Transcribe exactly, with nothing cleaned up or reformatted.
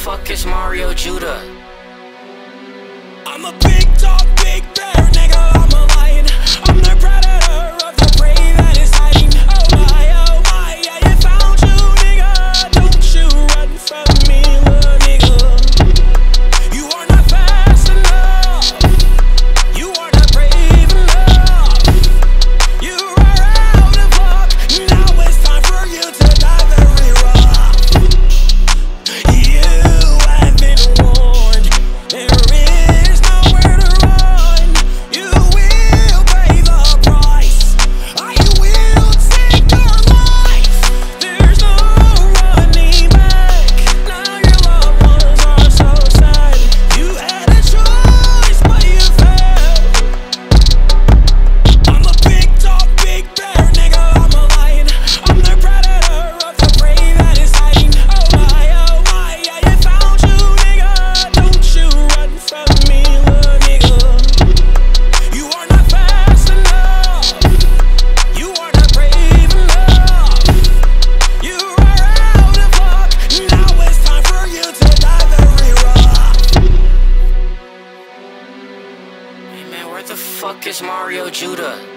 fuck is Mario Judah? I'm a big dog, big bear, nigga, I'm a lion. I'm the predator of the prey that is hiding. Oh my, oh my, yeah, you found you, nigga. Don't you run from me, little nigga. You are not fast enough. You are not brave enough. You are out of luck. Now it's time for you to die very rough. You have been warned. There is nowhere to run. You will pay the price. I will take your life. There's no running back. Now your loved ones are so sad. You had a choice, but you failed. I'm a big dog, big bear, nigga, I'm a lion. I'm the predator of the prey that is hiding. Oh my, oh my, yeah, you found you, nigga. Don't you run from me, little nigga. You are not fast enough. You are not brave enough. You are out of luck. Now it's time for you to die very rough. Hey man, where the fuck is Mario Judah?